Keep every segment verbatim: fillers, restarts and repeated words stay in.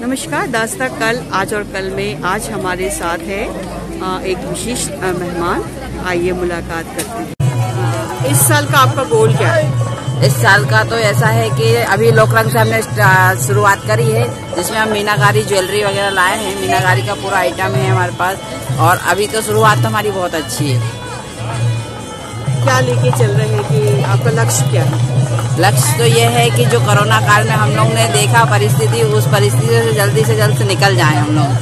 नमस्कार। दास्ता कल आज और कल में आज हमारे साथ है एक विशेष मेहमान। आइए मुलाकात करते हैं। इस साल का आपका गोल क्या है? इस साल का तो ऐसा है कि अभी लोकरंग से हमने शुरुआत करी है, जिसमें हम मीनाकारी ज्वेलरी वगैरह लाए हैं। मीनाकारी का पूरा आइटम है हमारे पास और अभी तो शुरुआत तो हमारी बहुत अच्छी है। क्या लेके चल रहे हैं कि आपका लक्ष्य क्या है? लक्ष्य तो ये है कि जो कोरोना काल में हम लोग ने देखा परिस्थिति, उस परिस्थिति से जल्दी से जल्द से निकल जाए हम लोग।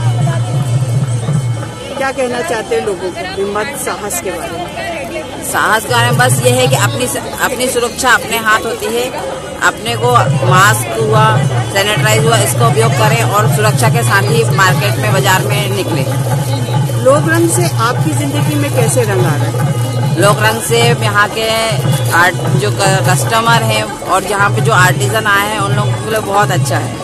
क्या कहना चाहते हैं लोगों को हिम्मत साहस के बारे में? साहस के बारे में बस ये है कि अपनी अपनी सुरक्षा अपने हाथ होती है। अपने को मास्क हुआ, सैनिटाइज हुआ, इसका उपयोग करें और सुरक्षा के साथ ही मार्केट में बाजार में निकले। लोकरंग से आपकी जिंदगी में कैसे रंग आ रहा है? लोकरंग से यहाँ के आर्ट जो कस्टमर हैं और जहाँ पे जो आर्टिजन आए हैं उन लोगों के लिए बहुत अच्छा है।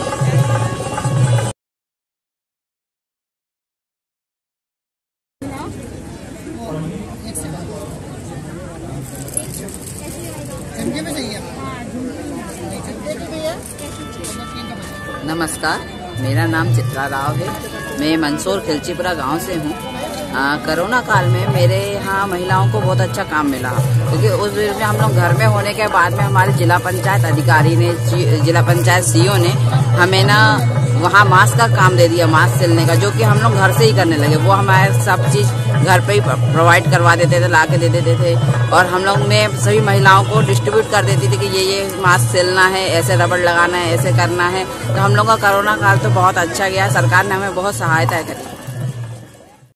नमस्कार, मेरा नाम चित्रा राव है। मैं मंदसौर खिलचीपुरा गांव से हूँ। कोरोना काल में मेरे यहाँ महिलाओं को बहुत अच्छा काम मिला, क्योंकि उस दिन में हम लोग घर में होने के बाद में हमारे जिला पंचायत अधिकारी ने, जिला पंचायत सीईओ ने हमें ना वहाँ मास्क का काम दे दिया, मास्क सिलने का, जो कि हम लोग घर से ही करने लगे। वो हमारे सब चीज़ घर पे ही प्रोवाइड करवा देते थे, ला के दे देते थे और हम लोग ने सभी महिलाओं को डिस्ट्रीब्यूट कर देती थी कि ये ये मास्क सिलना है, ऐसे रबड़ लगाना है, ऐसे करना है। तो हम लोग का कोरोना काल तो बहुत अच्छा गया, सरकार ने हमें बहुत सहायता करी।